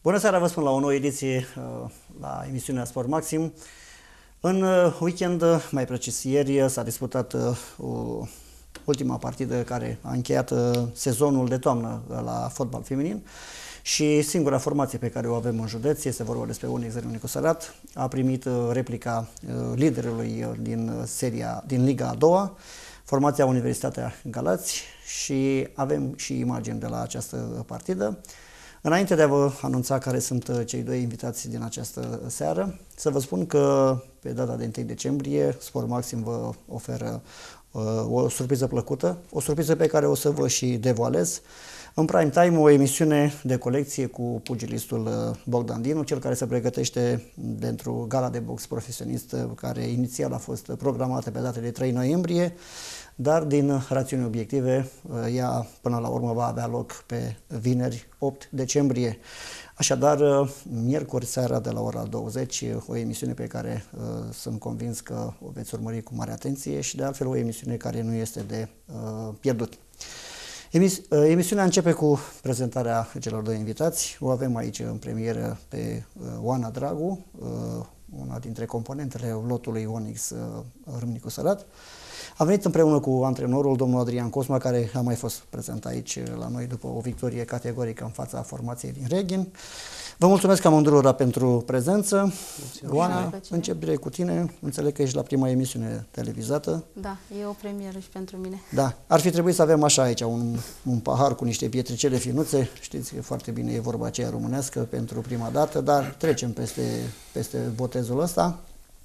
Bună seara, vă spun la o nouă ediție la emisiunea Sport Maxim. În weekend, mai precis ieri, s-a disputat ultima partidă care a încheiat sezonul de toamnă la fotbal feminin și singura formație pe care o avem în județ, este vorba despre Unix Râmnicu Sărat, a primit replica liderului din Liga a doua, formația Universitatea Galați, și avem și imagini de la această partidă. Înainte de a vă anunța care sunt cei doi invitați din această seară, să vă spun că pe data de 1 decembrie Sport Maxim vă oferă o surpriză plăcută, o surpriză pe care o să vă și devoalez. În prime time, o emisiune de colecție cu pugilistul Bogdan Dinu, cel care se pregătește pentru gala de box profesionist, care inițial a fost programată pe data de 3 noiembrie, dar din rațiuni obiective, ea până la urmă va avea loc pe vineri 8 decembrie. Așadar, miercuri seara de la ora 20, o emisiune pe care sunt convins că o veți urmări cu mare atenție și de altfel o emisiune care nu este de pierdut. Emisiunea începe cu prezentarea celor doi invitați. O avem aici în premieră pe Oana Dragu, una dintre componentele lotului Unix Râmnicu Sărat. A venit împreună cu antrenorul, domnul Adrian Cosma, care a mai fost prezent aici la noi după o victorie categorică în fața formației din Reghin. Vă mulțumesc amândurora pentru prezență. Oana, încep direct cu tine. Înțeleg că ești la prima emisiune televizată. Da, e o premieră și pentru mine. Da, ar fi trebuit să avem așa aici un pahar cu niște pietricele finuțe. Știți că foarte bine e vorba aceea românească pentru prima dată, dar trecem peste botezul ăsta.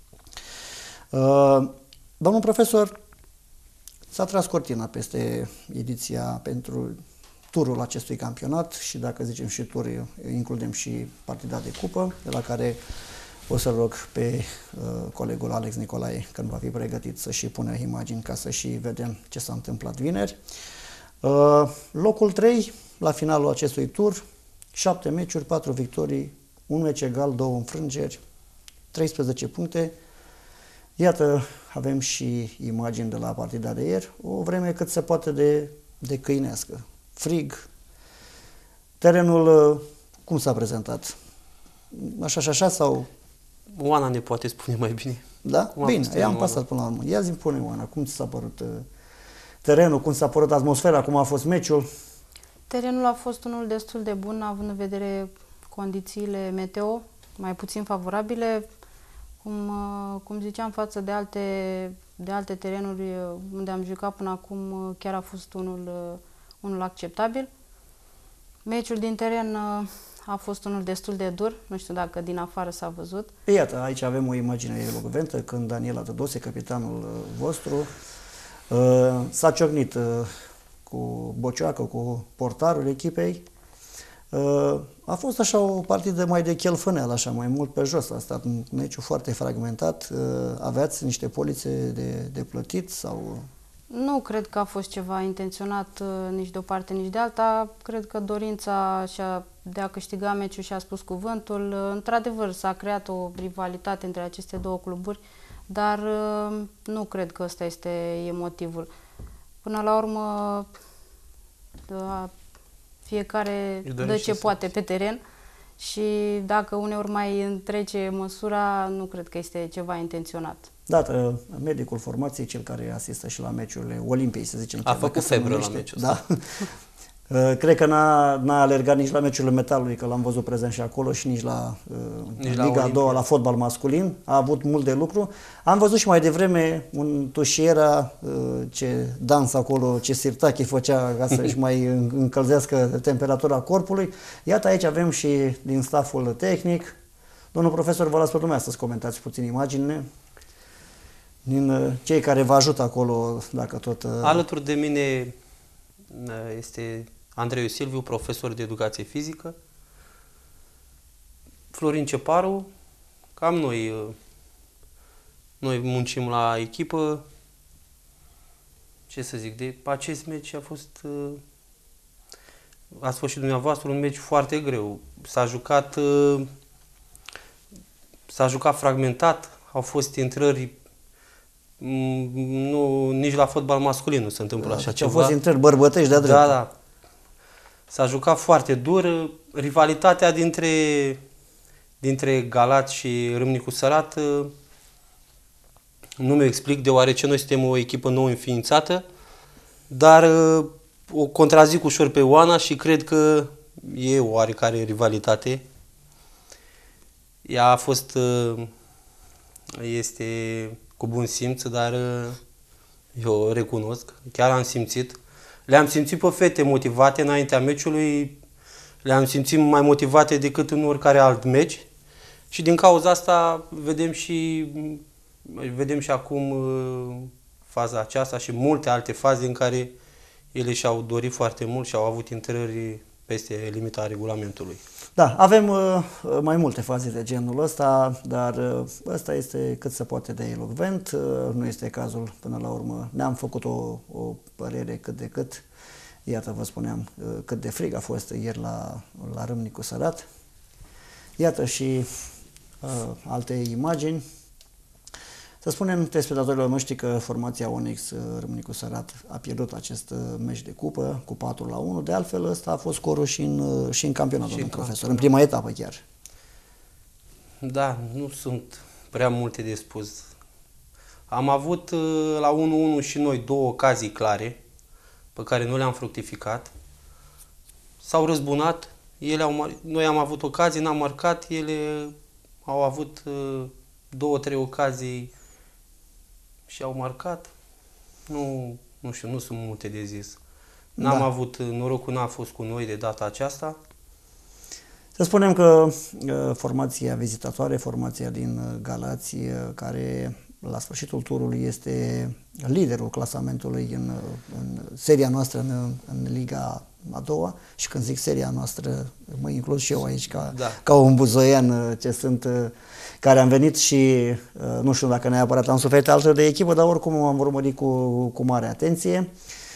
Domnul profesor, s-a tras cortina peste ediția pentru turul acestui campionat și dacă zicem și tur, includem și partida de cupă, de la care o să rog pe colegul Alex Nicolae, când va fi pregătit, să și pună imagini ca să și vedem ce s-a întâmplat vineri. Locul 3 la finalul acestui tur, 7 meciuri, 4 victorii, 1 meci egal, 2 înfrângeri, 13 puncte. Iată, avem și imagini de la partida de ieri, o vreme cât se poate de câinească. Frig. Terenul, cum s-a prezentat? Așa și așa sau? Oana ne poate spune mai bine. Da? Bine, i-am pasat până la urmă. Ia zi-mi, pune Oana, cum s-a părut terenul, cum s-a părut atmosfera, cum a fost meciul? Terenul a fost unul destul de bun, având în vedere condițiile meteo, mai puțin favorabile. Cum ziceam, față de alte terenuri unde am jucat până acum, chiar a fost unul acceptabil. Meciul din teren a fost unul destul de dur, nu știu dacă din afară s-a văzut. Iată, aici avem o imagine elocventă când Daniela Tădose, capitanul vostru, s-a ciocnit cu bocioacă, cu portarul echipei. A fost așa o partidă mai de chelfăneală, așa, mai mult pe jos. A stat un meciu foarte fragmentat. Aveați niște polițe de plătit sau? Nu cred că a fost ceva intenționat nici de o parte, nici de alta. Cred că dorința de a câștiga meciul și-a spus cuvântul. Într-adevăr, s-a creat o rivalitate între aceste două cluburi, dar nu cred că ăsta e motivul. Până la urmă, fiecare dă ce poate pe teren și dacă uneori mai întrece măsura, nu cred că este ceva intenționat. Da, medicul formației, cel care asistă și la meciurile Olimpiei, să zicem. A făcut febră la meciul ăsta. Da. Cred că n-a alergat nici la meciurile Metalului, că l-am văzut prezent și acolo, și nici la Liga a doua, la fotbal masculin. A avut mult de lucru. Am văzut și mai devreme un tușiera, ce dans acolo, ce sirtache făcea ca să-și mai încălzească temperatura corpului. Iată, aici avem și din stafful tehnic. Domnul profesor, vă las pe dumneavoastră să comentați puțin imaginile din cei care vă ajută acolo, dacă tot... Alături de mine este Andrei Silviu, profesor de educație fizică, Florin Ceparu, cam noi muncim la echipă. Ce să zic, de acest meci ați fost și dumneavoastră un meci foarte greu. S-a jucat fragmentat, au fost intrări. Nu, nici la fotbal masculin nu se întâmplă așa ceva. Au fost intrări bărbătești de-a dreptul. Da. S-a jucat foarte dur. Rivalitatea dintre Galați și Râmnicu Sărat nu mi-o explic, deoarece noi suntem o echipă nouă înființată, dar o contrazic ușor pe Oana și cred că e o oarecare rivalitate. Ea a fost, este cu bun simț, dar eu o recunosc, chiar am simțit. Le-am simțit pe fete motivate înaintea meciului, le-am simțit mai motivate decât în oricare alt meci și din cauza asta vedem și acum faza aceasta și multe alte faze în care ele și-au dorit foarte mult și au avut intrări peste limita regulamentului. Da, avem mai multe faze de genul ăsta, dar ăsta este cât se poate de elocvent, nu este cazul până la urmă. Ne-am făcut o părere cât de cât. Iată, vă spuneam cât de frig a fost ieri la Râmnicu Sărat. Iată și alte imagini. Să spunem telespectatorilor noștri că formația Onyx Râmnicu Sărat a pierdut acest meci de cupă cu 4-1. De altfel, ăsta a fost scorul și în campionat, domnul profesor, în prima etapă chiar. Da, nu sunt prea multe de spus. Am avut la 1-1 și noi două ocazii clare pe care nu le-am fructificat. S-au răzbunat, noi am avut ocazii, n-am marcat, ele au avut două, trei ocazii și au marcat. Nu știu, nu sunt multe de zis. N-am avut, norocul n-a fost cu noi de data aceasta. Să spunem că formația vizitatoare, formația din Galați, care la sfârșitul turului este liderul clasamentului în seria noastră în Liga a doua, și când zic seria noastră, mă includ și eu aici ca un buzoian ce sunt, care am venit și nu știu dacă neapărat am suferit altă de echipă, dar oricum am urmărit cu mare atenție.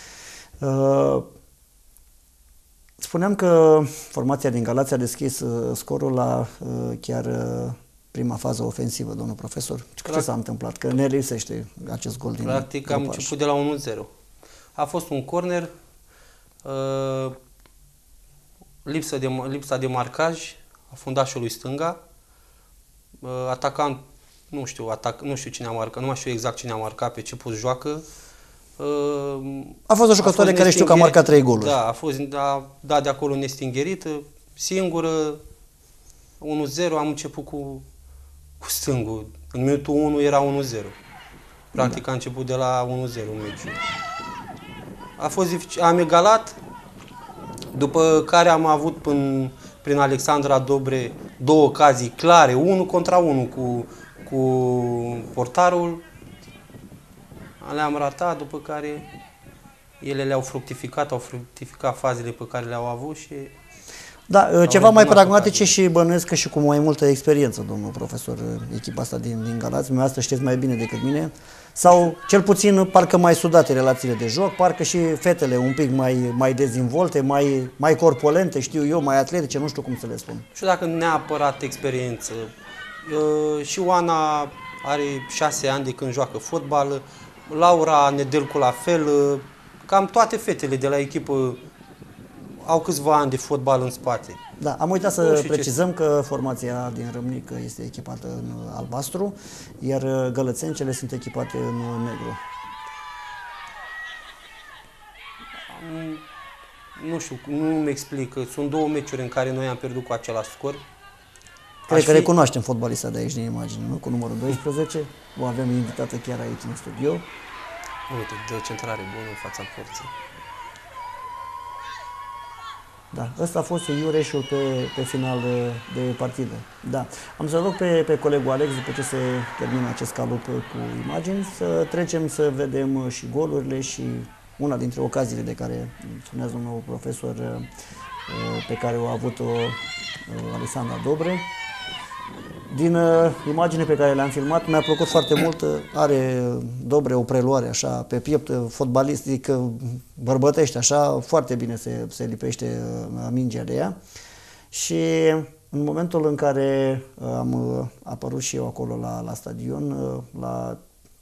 Spuneam că formația din Galați a deschis scorul la chiar prima fază ofensivă, domnul profesor. Ce s-a întâmplat? Că ne lipsește acest gol din practic am început de la 1-0. A fost un corner, lipsa de marcaj a fundașului stânga, atacant, nu știu cine a marcat, nu mai știu exact cine a marcat, pe ce post joacă. A fost o jucătoare care știu că a marcat 3 goluri. Da, a dat de acolo nestingherită, singură, 1-0, am început cu stângul. În minutul 1 era 1-0. Practic a început de la 1-0 meciul. A fost dificil, am egalat, după care am avut prin Alexandra Dobre două ocazii clare, 1 contra 1 cu portarul. Le-am ratat, după care ele au fructificat fazele pe care le-au avut și... Da, ceva mai pragmatice și bănuiesc că și cu mai multă experiență, domnul profesor, echipa asta din Galați, asta știți mai bine decât mine, sau cel puțin parcă mai sudate relațiile de joc, parcă și fetele un pic mai dezvolte, mai corpulente, știu eu, mai atletice, nu știu cum să le spun. Și dacă neapărat experiență, și Oana are 6 ani de când joacă fotbal, Laura Nedelcu la fel, cam toate fetele de la echipă au câțiva ani de fotbal în spate. Da, am uitat să precizăm că formația din Râmnic este echipată în albastru, iar gălățencele sunt echipate în negru. Nu știu, nu-mi explic. Sunt două meciuri în care noi am pierdut cu același scor. Cred că recunoaștem fotbalista de aici din imagine, nu? Cu numărul 12. O avem invitată chiar aici în studio. Uite, de o centrare bună în fața porții. Da, ăsta a fost iureșul pe final de partidă. Da. Am să rog pe colegul Alex, după ce se termină acest calup cu imagini, să trecem să vedem și golurile și una dintre ocaziile de care spunea domnul profesor, pe care au avut-o Alexandra Dobre. Din imagine pe care le-am filmat, mi-a plăcut foarte mult, are Dobre o preluare așa pe piept fotbalistic, bărbătește așa, foarte bine se lipește mingea de ea. Și în momentul în care am apărut și eu acolo la stadion, la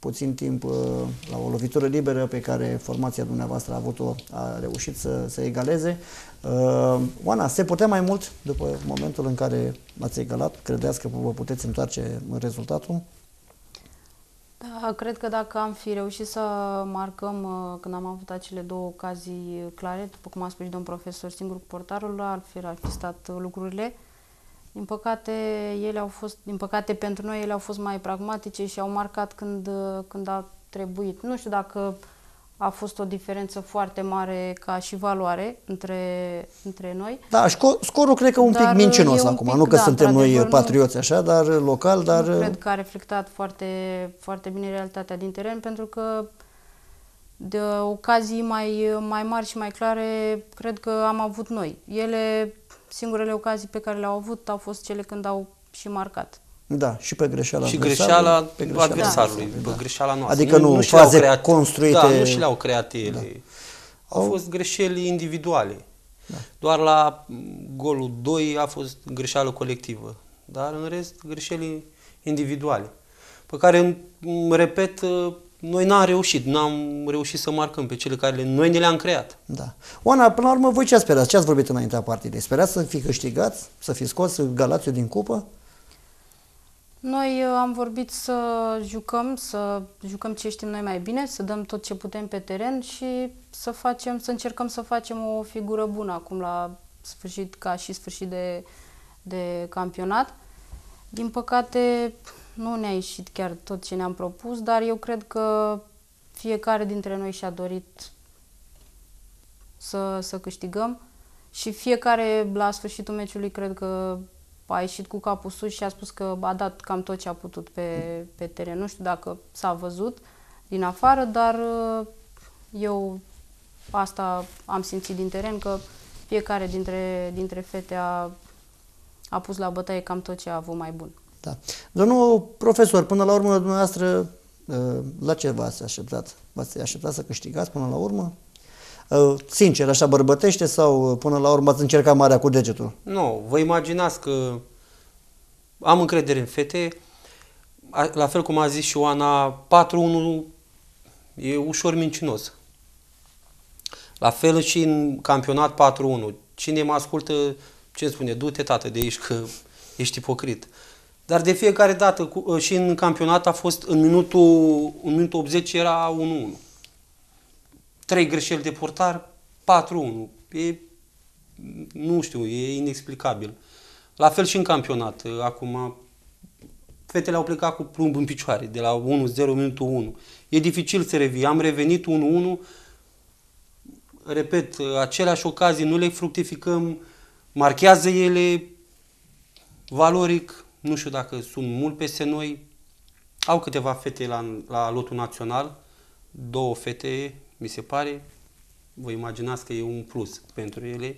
puțin timp la o lovitură liberă pe care formația dumneavoastră a avut-o, a reușit să egaleze. Oana, se putea mai mult după momentul în care ați egalat? Credeți că vă puteți întoarce în rezultatul? Da, cred că dacă am fi reușit să marcăm când am avut acele două ocazii clare, după cum a spus și domn profesor, singur cu portarul, altfel ar fi stat lucrurile. Din păcate pentru noi ele au fost mai pragmatice și au marcat când a trebuit. Nu știu dacă a fost o diferență foarte mare ca și valoare între noi. Da, scorul cred că un pic mincinos acum, nu că suntem noi patrioți așa, dar local, dar... Nu cred că a reflectat foarte, foarte bine realitatea din teren, pentru că de ocazii mai mari și mai clare, cred că am avut noi. Singurele ocazii pe care le-au avut au fost cele când au și marcat. Da, și pe greșeala adversarului, pe greșeala noastră. Adică nu faze construite... Da, nu și le-au creat ele. Da. Au fost greșeli individuale. Da. Doar la golul 2 a fost greșeală colectivă. Dar în rest, greșeli individuale. Pe care, repet, noi n-am reușit să marcăm pe cele care noi ne le-am creat. Da. Oana, până la urmă, voi ce sperați? Ce ați vorbit înaintea partidei? Sperați să fi câștigați, să fi scos Galațiul din cupă? Noi am vorbit să jucăm ce știm noi mai bine, să dăm tot ce putem pe teren și să încercăm să facem o figură bună acum la sfârșit, ca și sfârșit de campionat. Din păcate, nu ne-a ieșit chiar tot ce ne-am propus, dar eu cred că fiecare dintre noi și-a dorit să câștigăm și fiecare la sfârșitul meciului cred că a ieșit cu capul sus și a spus că a dat cam tot ce a putut pe teren. Nu știu dacă s-a văzut din afară, dar eu asta am simțit din teren, că fiecare dintre fete a pus la bătaie cam tot ce a avut mai bun. Da. Domnul profesor, până la urmă, dumneavoastră, la ce v-ați așteptat? V-ați așteptat să câștigați până la urmă? Sincer, așa bărbătește, sau până la urmă ați încercat marea cu degetul? Nu, vă imaginați că am încredere în fete, la fel cum a zis și Oana, 4-1 e ușor mincinos. La fel și în campionat 4-1. Cine mă ascultă, ce spune? Du-te, tată, de aici, că ești ipocrit. Dar de fiecare dată, și în campionat a fost, în minutul 80 era 1-1. 3 greșeli de portar, 4-1. Nu știu, e inexplicabil. La fel și în campionat. Acum, fetele au plecat cu plumb în picioare, de la 1-0, minutul 1. E dificil să revii. Am revenit 1-1. Repet, aceleași ocazii nu le fructificăm, marchează ele, valoric, nu știu dacă sunt mult peste noi. Au câteva fete la lotul național, 2 fete, mi se pare. Vă imaginați că e un plus pentru ele.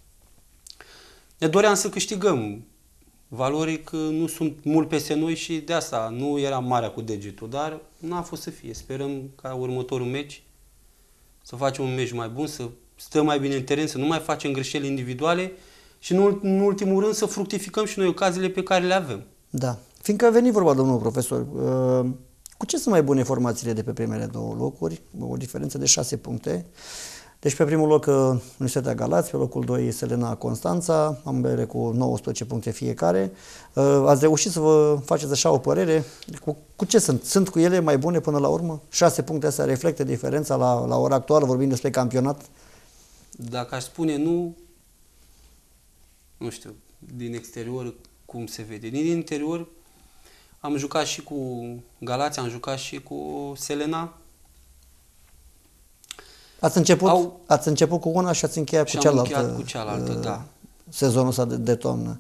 Ne doream să câștigăm. Valoric nu sunt mult peste noi și de asta nu era marea cu degetul, dar n-a fost să fie. Sperăm ca următorul meci să facem un meci mai bun, să stăm mai bine în teren, să nu mai facem greșeli individuale și în ultimul rând să fructificăm și noi ocaziile pe care le avem. Da. Fiindcă a venit vorba, domnul profesor, cu ce sunt mai bune formațiile de pe primele 2 locuri? O diferență de 6 puncte. Deci pe primul loc Universitatea Galați, pe locul 2 Selena Constanța, ambele cu 19 puncte fiecare. Ați reușit să vă faceți așa o părere? Cu ce sunt? Sunt cu ele mai bune până la urmă? 6 puncte astea reflectă diferența la ora actuală, vorbim despre campionat? Dacă aș spune nu știu, din exterior cum se vede. Din interior am jucat și cu Galați, am jucat și cu Selena. Ați început cu una și ați încheiat cu cealaltă. Am încheiat cu cealaltă, da. Sezonul ăsta de toamnă.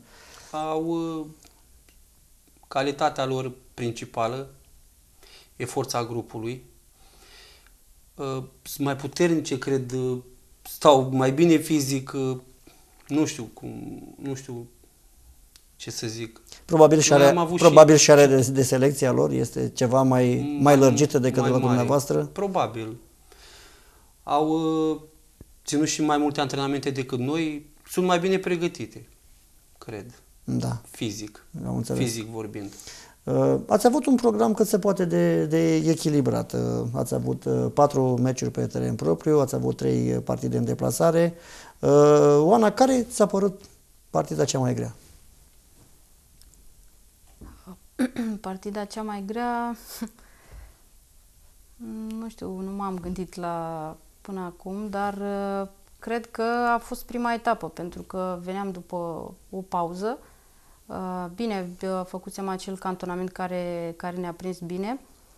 Calitatea lor principală e forța grupului. Sunt mai puternice, cred, stau mai bine fizic, nu știu ce să zic. Probabil și are de selecția lor este ceva mai lărgită decât la dumneavoastră? Probabil. Au ținut și mai multe antrenamente decât noi, sunt mai bine pregătite, cred. Da. Fizic. Am înțeles. Fizic vorbind. Ați avut un program cât se poate de echilibrat. Ați avut 4 meciuri pe teren propriu, ați avut 3 partide în deplasare. Oana, care ți-a părut partida cea mai grea? Partida cea mai grea, nu știu, nu m-am gândit la până acum, dar cred că a fost prima etapă, pentru că veneam după o pauză. Bine, făcusem acel cantonament care ne-a prins bine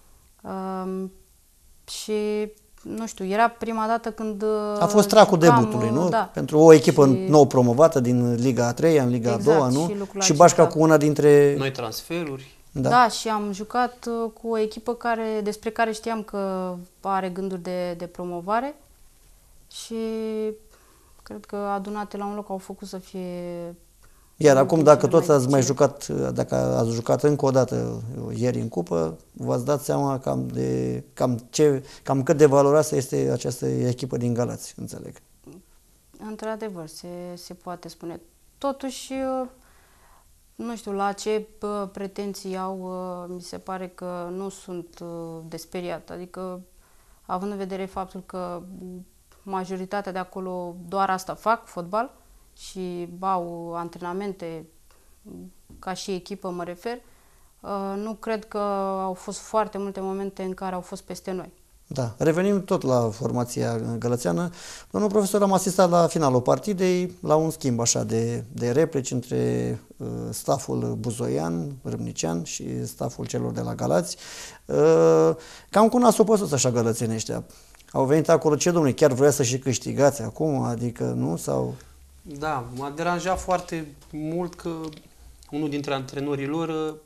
și, nu știu, era prima dată când a fost tracul debutului, nu? Da. Pentru o echipă nou promovată din Liga a 3-a în Liga a 2-a, nu? Și Bașca cu una dintre... Noi transferuri. Da, și am jucat cu o echipă despre care știam că are gânduri de promovare și cred că adunate la un loc au făcut să fie... Iar acum, dacă tot ați mai jucat, dacă ați jucat încă o dată ieri în cupă, v-ați dat seama cam cât de valoroasă este această echipă din Galați, înțeleg. Într-adevăr, se poate spune. Totuși, nu știu la ce pretenții au, mi se pare că nu sunt de speriat. Adică, având în vedere faptul că majoritatea de acolo doar asta fac, fotbal, și au antrenamente ca și echipă, mă refer, nu cred că au fost foarte multe momente în care au fost peste noi. Da, revenim tot la formația gălățeană. Domnul profesor, am asistat la finalul partidei, la un schimb așa de replici între staful buzoian, râmnicean și staful celor de la Galați. Cam cu nasul păsus așa gălățenii ăștia. Au venit acolo, ce domnule, chiar vrea să și câștigați acum, adică nu? Sau... Da, m-a deranjat foarte mult că unul dintre antrenorii lor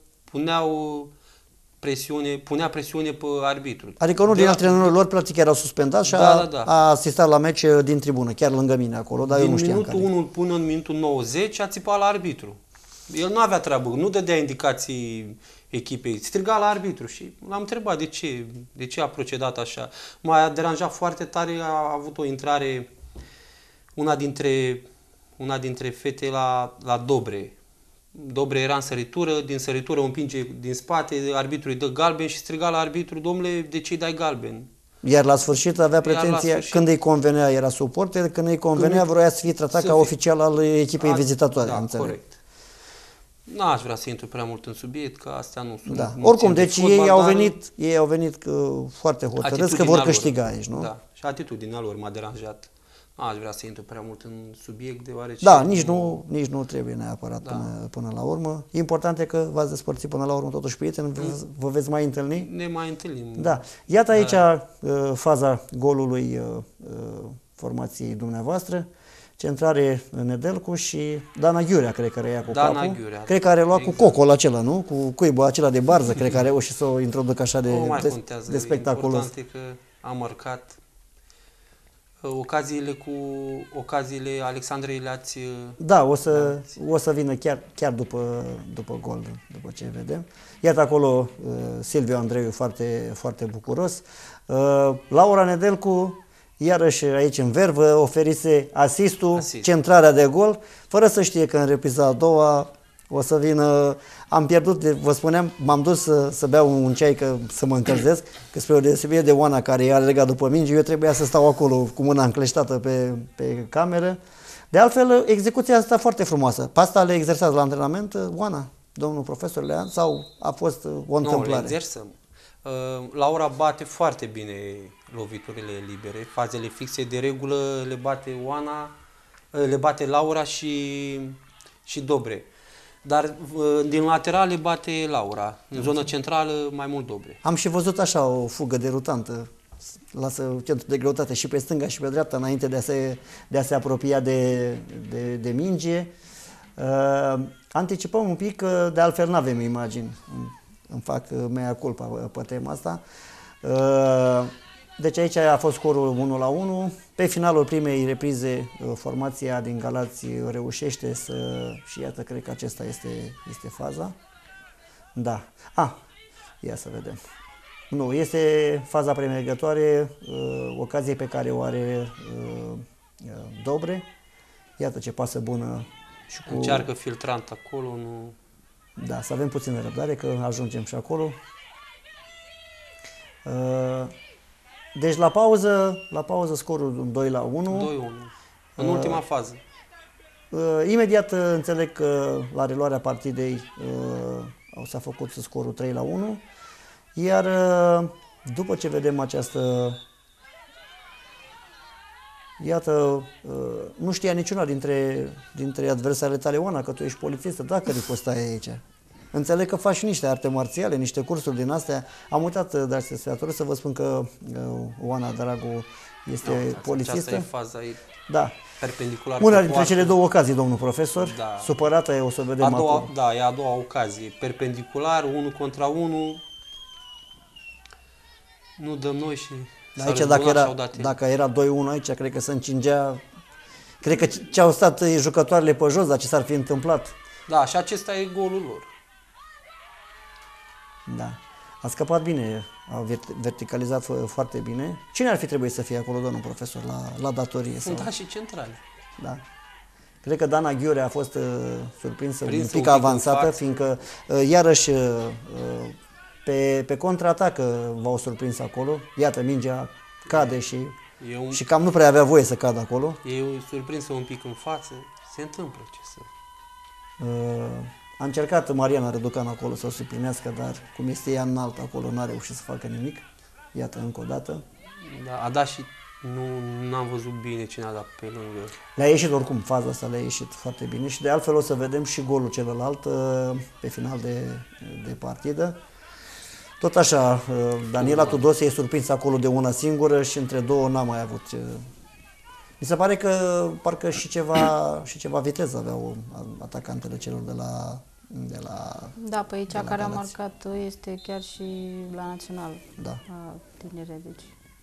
punea presiune pe arbitru. Adică unul din antrenorii lor practic erau suspendat și a asistat la meci din tribună, chiar lângă mine acolo, dar eu nu știam care. Din minutul 1 până în minutul 90 a țipat la arbitru. El nu avea treabă, nu dădea indicații echipei, striga la arbitru și l-am întrebat de ce a procedat așa. M-a deranjat foarte tare, a avut o intrare una dintre fete la Dobre. Dobre era în săritură, din săritură o împinge din spate, arbitrul îi dă galben și striga la arbitru, domnule, de ce îi dai galben? Iar la sfârșit avea pretenția, când îi convenea era suporter, când îi convenea vroia să fie tratat ca oficial al echipei vizitatoare. Da, înțeleg. corect. N-aș vrea să intru prea mult în subiect, că astea nu sunt... Da. Oricum, deci ei au venit foarte hotărâți că vor câștiga aici, nu? Da, și atitudinea lor m-a deranjat. N-aș vrea să intru prea mult în subiect, deoarece... Da, nici nu trebuie neapărat până la urmă. Important e că v-ați despărțit până la urmă totuși prieteni, vă veți mai întâlni? Ne mai întâlnim. Da. Iată aici faza golului formației dumneavoastră. Centrare Nedelcu și Dana Ghiurea, cred că reia cu capul. Ghiurea. Cred că are luat cu cocol acela, nu? Cu cuibul acela de barză, cred că a reușit să o introducă așa de spectaculos. Important e că a marcat. Ocaziile Alexandrei le-ați... Da, o să vină chiar după gol, după ce vedem. Iată acolo Silviu Andreiu foarte, foarte bucuros. Laura Nedelcu, iarăși aici în vervă, oferise asistul, centrarea de gol, fără să știe că în repriza a doua o să vină... Am pierdut, vă spuneam, m-am dus să beau un ceai să mă încălzesc, că spre o deosebire de Oana care i-a legat după minge, eu trebuia să stau acolo cu mâna încleștată pe cameră. De altfel, execuția asta foarte frumoasă. Pe asta le exersați la antrenament, Oana, domnul profesor Lean, sau a fost o întâmplare? Nu, le exersăm. Laura bate foarte bine loviturile libere, fazele fixe, de regulă le bate Oana, le bate Laura și Dobre. Dar din lateral le bate Laura, în zonă centrală mai mult Dobre. Am și văzut așa o fugă derutantă, lasă centru de greutate și pe stânga și pe dreapta înainte de a se apropia de minge. Anticipăm un pic, de altfel nu avem imagini, îmi fac mea culpa pe tema asta. Deci aici a fost scorul 1-1. Pe finalul primei reprize, formația din Galați reușește și iată, cred că acesta este faza. Da. Ia să vedem. Nu, este faza premergătoare, ocazie pe care o are Dobre. Iată ce pasă bună. Și cu... Încearcă filtrant acolo, nu... Da, să avem puțină răbdare că ajungem și acolo. Deci la pauză scorul 2-1. 2-1. În ultima fază. Imediat înțeleg că la reluarea partidei s-a făcut scorul 3-1. Iar după ce vedem această... Iată, nu știa niciuna dintre adversarele tale, Oana, că tu ești polițistă, dacă ripostai aici. Înțeleg că faci niște arte marțiale, niște cursuri din astea. Am uitat, dar să vă spun că Oana Dragu este polițistă. Aceasta e faza, da. Perpendicular. Una dintre cele două ocazii, domnul profesor. Da. Supărată e, o să vedem acum. Da, e a doua ocazie. Perpendicular, 1 contra 1. Nu dăm noi și aici dacă era 2-1 aici, cred că se încingea. Cred că ce-au stat jucătoarele pe jos, dar ce s-ar fi întâmplat. Da, și acesta e golul lor. Da. A scăpat bine, a verticalizat foarte bine. Cine ar fi trebuit să fie acolo, domnul profesor, la datorie? Fundașii centrali. Da. Cred că Dana Ghiure a fost surprinsă un pic avansată, fiindcă iarăși pe contraatac v-au surprins acolo. Iată, mingea cade și cam nu prea avea voie să cadă acolo. E surprinsă un pic în față. Se întâmplă, ce să... A încercat Mariana Răducan acolo să o suplinească, dar cum este ea înalt acolo, n-a reușit să facă nimic. Iată, încă o dată. Da, a dat și n-am văzut bine cine a dat pe lângă. Le-a ieșit oricum, faza asta le-a ieșit foarte bine și de altfel o să vedem și golul celălalt pe final de partidă. Tot așa, Daniela Tudose e surprins acolo de una singură și între două n-a mai avut. Mi se pare că parcă și ceva viteză aveau atacantele celor de la Da, pe aici care a marcat este chiar și la național. Da. La tinere, deci.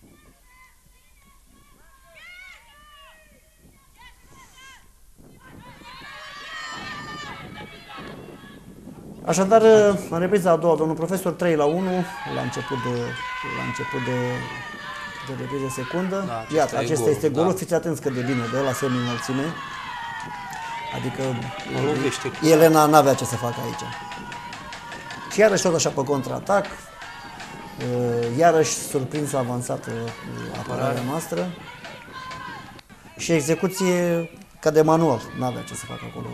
Așadar, în repriza a doua, domnul profesor, 3-1 la început de repriză secundă. Da, iată, acesta este golul. Fiți atenți cât de bine dă la semi-înălțime. Adică Elena n-avea ce să facă aici. Și iarăși tot așa pe contraatac. Iarăși surprinsă avansată apărarea noastră. Și execuție ca de manual. N-avea ce să facă acolo.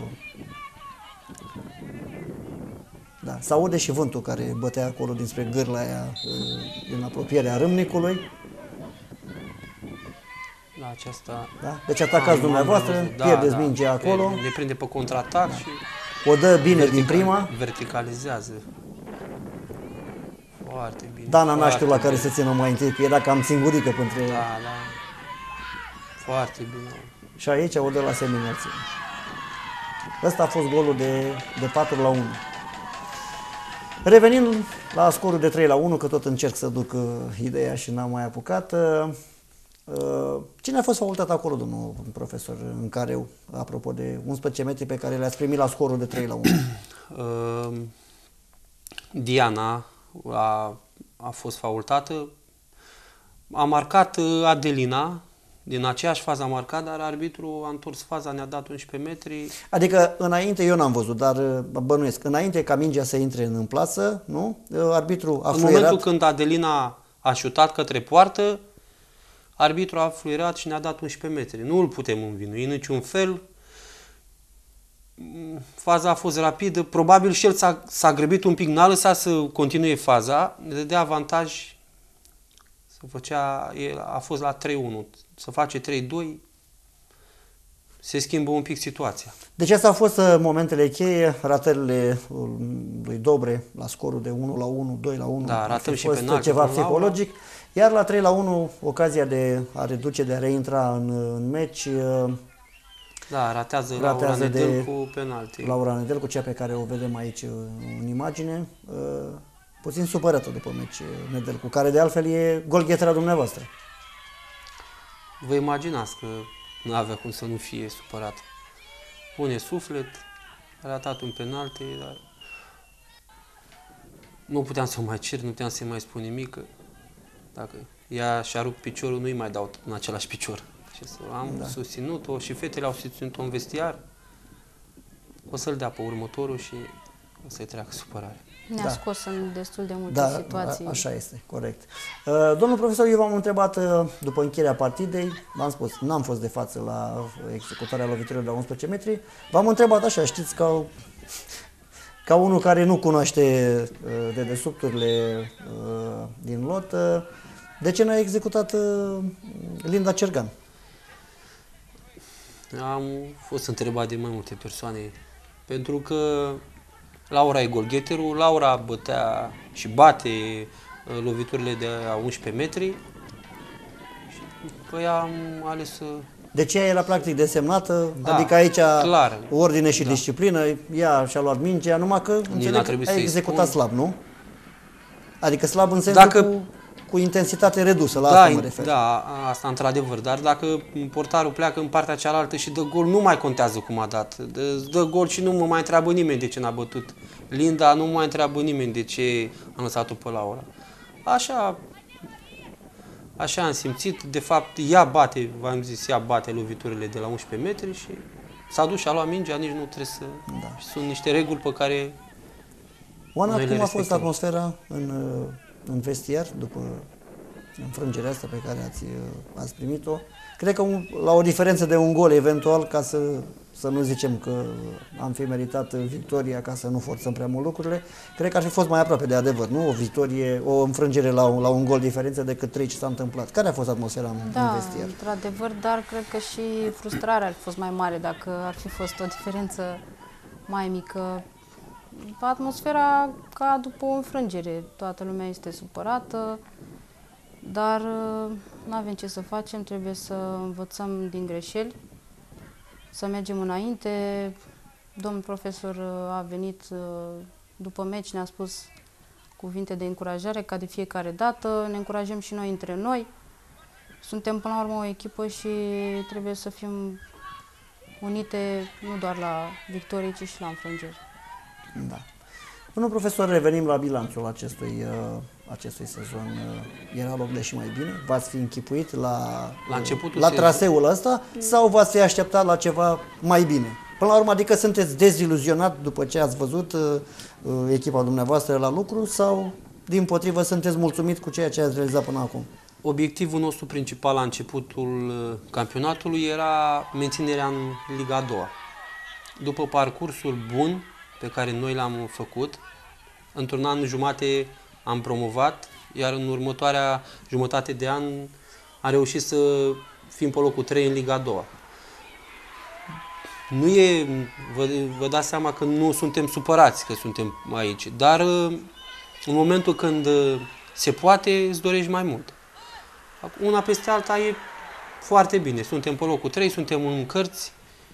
Da, s-aude și vântul care bătea acolo dinspre gârla aia în apropierea râmnicului. Da, aceasta... Da? Deci atacați dumneavoastră, pierdeți mingea acolo. Ne prinde pe contraatac și... O dă bine din prima. Verticalizează. Foarte bine. Dana n-a știut la care să țină mai întâi, că era cam singurică printre... Da. Foarte bine. Și aici o dă la semi-înălțime. Ăsta a fost golul de 4-1. Revenind la scorul de 3-1, că tot încerc să duc ideea și n-am mai apucat. Cine a fost faultat acolo, domnul profesor, în Careu, apropo de 11 metri pe care le-ați primit la scorul de 3-1? Diana a fost faultată. A marcat Adelina. Din aceeași fază a marcat, dar arbitru a întors faza, ne-a dat 11 metri. Adică înainte, eu n-am văzut, dar bănuiesc, înainte ca mingea să intre în plasă, nu? Arbitru a fluierat. În momentul când Adelina a șutat către poartă, arbitru a fluierat și ne-a dat 11 metri. Nu îl putem învinui în niciun fel. Faza a fost rapidă, probabil și el s-a grăbit un pic, n-a lăsat să continue faza, ne dădea avantaj. A fost la 3-1, să face 3-2, se schimbă un pic situația. Deci astea au fost momentele cheie, ratările lui Dobre la scorul de 1-1, 2-1. Da, ratăm și penalti. Ceva psihologic. Iar la 3-1, ocazia de a reduce, de a reintra în meci. Da, ratează Laura Nedelcu penalti. Laura Nedelcu, cea pe care o vedem aici în imagine. Puțin supărată după meci Nedelcu, care de altfel e golghetera dumneavoastră. Vă imaginați că nu avea cum să nu fie supărat. Pune suflet, a ratat un penalti, dar nu puteam să o mai cer, nu puteam să-i mai spun nimic. Dacă ea și-a rupt piciorul, nu-i mai dau în același picior. Și am susținut-o și fetele au susținut-o în vestiar. O să-l dea pe următorul și o să-i treacă supărarea. Ne-a Da. scos în destul de multe Da, situații. așa este, corect. Domnul profesor, eu v-am întrebat după încheierea partidei, v-am spus, n-am fost de față la executarea loviturilor de la 11 metri, v-am întrebat așa, știți, ca unul care nu cunoaște dedesubturile din lot, de ce n-a executat Linda Cergan? Am fost întrebat de mai multe persoane, pentru că Laura e golgheterul, Laura bătea și bate loviturile de a 11 metri și păi am ales să... Deci ea era practic desemnată, Da, adică aici clar. ordine și disciplină, ea și-a luat mingea, numai că înțeleg că trebuit a să-i executat spun. slab, nu? Adică slab în sensul Dacă- cu intensitate redusă, la asta mă Da, refer. da, asta într-adevăr, dar dacă portarul pleacă în partea cealaltă și dă gol, nu mai contează cum a dat. Dă gol și nu mă mai întreabă nimeni de ce n-a bătut Linda, nu mă mai întreabă nimeni de ce a lăsat-o pe Laura. Așa am simțit, de fapt ea bate, v-am zis, ea bate loviturile de la 11 metri și s-a dus și a luat mingea, nici nu trebuie să... Da. Sunt niște reguli pe care... Oana, Noi le cum a fost respectăm. atmosfera în vestiar după înfrângerea asta pe care ați primit-o? Cred că la o diferență de un gol eventual, ca să nu zicem că am fi meritat victoria ca să nu forțăm prea mult lucrurile, cred că ar fi fost mai aproape de adevăr, nu? O victorie, o înfrângere la un gol diferență decât 3 ce s-a întâmplat. Care a fost atmosfera în Da, vestiar? într-adevăr, dar cred că și frustrarea ar fi fost mai mare dacă ar fi fost o diferență mai mică. Atmosfera ca după o înfrângere, toată lumea este supărată, dar nu avem ce să facem, trebuie să învățăm din greșeli, să mergem înainte. Domnul profesor a venit după meci, ne-a spus cuvinte de încurajare, ca de fiecare dată, ne încurajăm și noi între noi. Suntem până la urmă o echipă și trebuie să fim unite nu doar la victorii, ci și la înfrângeri. Da. Domnul profesor, revenim la bilanțul acestui sezon. Era loc de și mai bine? V-ați fi închipuit La începutul la sezon- traseul ăsta sau v-ați fi așteptat la ceva mai bine? Până la urmă, adică sunteți deziluzionat după ce ați văzut echipa dumneavoastră la lucru sau, dimpotrivă, sunteți mulțumit cu ceea ce ați realizat până acum? Obiectivul nostru principal la începutul campionatului era menținerea în Liga a doua. După parcursul bun pe care noi l-am făcut, într-un an jumate am promovat, iar în următoarea jumătate de an am reușit să fim pe locul 3 în Liga a doua. Nu e, vă dați seama că nu suntem supărați că suntem aici, dar în momentul când se poate, îți dorești mai mult. Una peste alta e foarte bine. Suntem pe locul 3, suntem în cărți,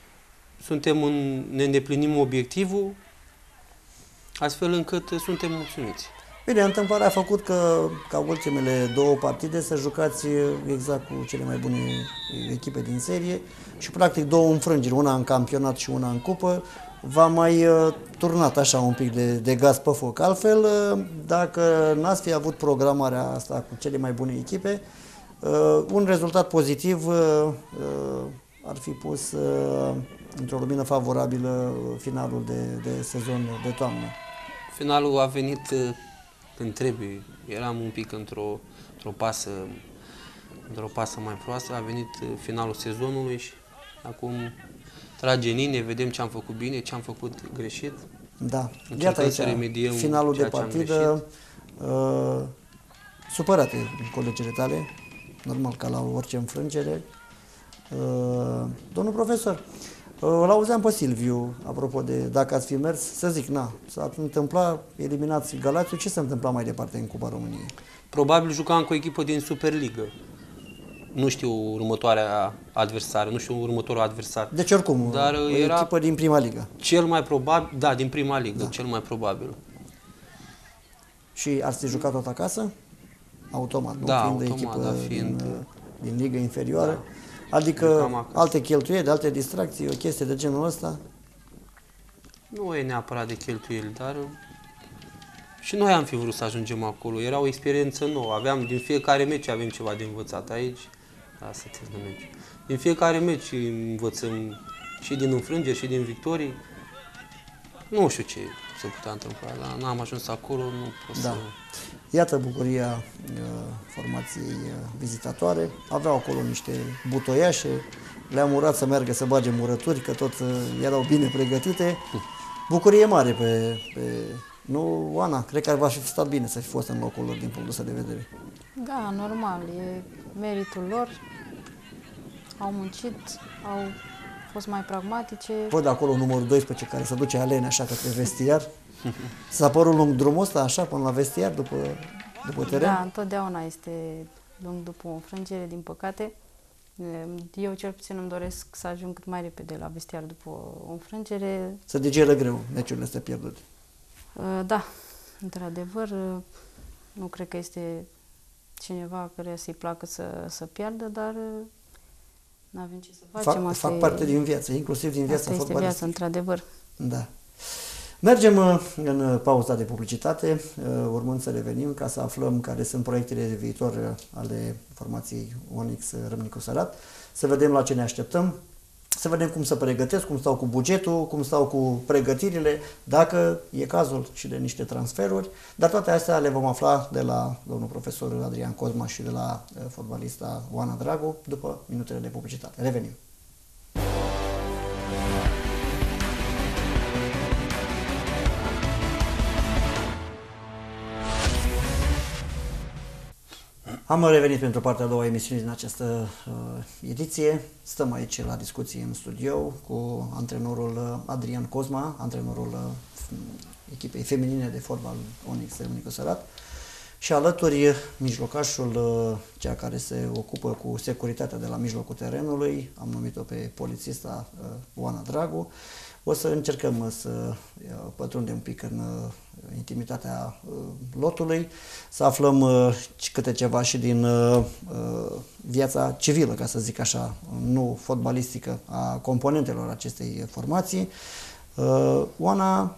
ne îndeplinim obiectivul, astfel încât suntem mulțumiți. Bine, întâmplarea a făcut ca ultimele două partide să jucați exact cu cele mai bune echipe din serie și practic două înfrângeri, una în campionat și una în cupă, v-a mai turnat așa un pic de gaz pe foc. Altfel, dacă n-ați fi avut programarea asta cu cele mai bune echipe, un rezultat pozitiv ar fi pus într-o lumină favorabilă finalul de sezon de toamnă. Finalul a venit când trebuie. Eram un pic într-o pasă mai proastă. A venit finalul sezonului și acum trage în ine, vedem ce am făcut bine, ce am făcut greșit. Da, Încercăm iată aici să remediem finalul de ceea ce am partidă, supărate colegele tale, normal ca la orice înfrângere. Domnul profesor, îl auzeam pe Silviu, apropo de dacă ați fi mers, să zic, s-a întâmplat, eliminați Galațiu, ce se întâmpla mai departe în Cupa României? Probabil jucam cu o echipă din Superligă. Nu știu următoarea adversară, nu știu următorul adversar. Deci oricum, Dar o era echipă din prima ligă. cel mai probabil, da, din prima ligă, cel mai probabil. Și ați fi jucat tot acasă? Automat, nu? Da, Fiind automat, echipă da, fiind- din ligă inferioară. Da. Adică Jucam acasă. alte cheltuieli, alte distracții, o chestie de genul ăsta? Nu e neapărat de cheltuieli, dar și noi am fi vrut să ajungem acolo. Era o experiență nouă. Din fiecare meci avem ceva de învățat aici. Asta de meci. Din fiecare meci învățăm și din înfrângeri și din victorii. Nu știu ce se putea întâmpla, dar n-am ajuns acolo, nu pot să... Iată bucuria formației vizitatoare. Aveau acolo niște butoiașe, le-am urat să meargă să bage murături, că tot erau bine pregătite. Bucurie mare Nu, Oana, cred că ar fi stat bine să fi fost în locul lor din punctul ăsta de vedere. Da, normal, e meritul lor. Au muncit, au fost mai pragmatice. Văd acolo numărul 12 care se duce alene așa către vestiar. S-a părut lung drumul ăsta așa până la vestiar după teren? Da, întotdeauna este lung după o înfrângere, din păcate. Eu cel puțin îmi doresc să ajung cât mai repede la vestiar după o înfrângere. Se digeră greu meciurile astea pierdute. Da, într-adevăr, nu cred că este cineva care să-i placă să piardă, dar nu avem ce să facem. Fac parte din viață, inclusiv din viața fotbalistică. Asta este viața, într-adevăr. Da. Mergem în pauza de publicitate, urmând să revenim ca să aflăm care sunt proiectele de viitor ale formației Onyx Râmnicu Sărat, să vedem la ce ne așteptăm, să vedem cum se pregătesc, cum stau cu bugetul, cum stau cu pregătirile, dacă e cazul și de niște transferuri, dar toate astea le vom afla de la domnul profesor Adrian Cosma și de la fotbalista Oana Dragu după minutele de publicitate. Revenim! Am revenit pentru partea a doua emisiune din această ediție. Stăm aici la discuție în studio cu antrenorul Adrian Cosma, antrenorul echipei feminine de fotbal Onyx Râmnicu Sărat, și alături mijlocașul, cea care se ocupă cu securitatea de la mijlocul terenului, am numit-o pe polițista Oana Dragu. O să încercăm să pătrundem un pic în intimitatea lotului, să aflăm câte ceva și din viața civilă, ca să zic așa, nu fotbalistică, a componentelor acestei formații. Oana,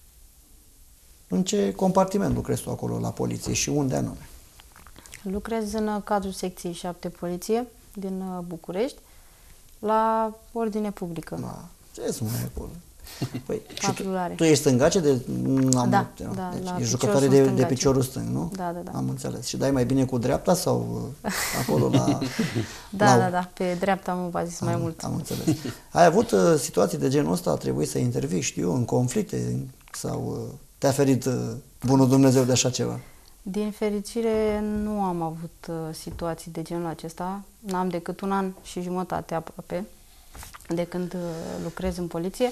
în ce compartiment lucrezi tu acolo la poliție și unde anume? Lucrez în cadrul secției 7 poliție din București, la ordine publică. Da. Ce să mai acolo? Păi, tu ești stângace de... Da, deci ești jucătoare de piciorul stâng, nu? Da. Am înțeles. Și dai mai bine cu dreapta sau acolo la... Da, pe dreapta mă bazis mai mult. Am înțeles. Ai avut situații de genul ăsta, a trebuit să intervii, știu, în conflicte sau te-a ferit bunul Dumnezeu de așa ceva? Din fericire nu am avut situații de genul acesta. N-am decât 1 an și jumătate aproape de când lucrez în poliție.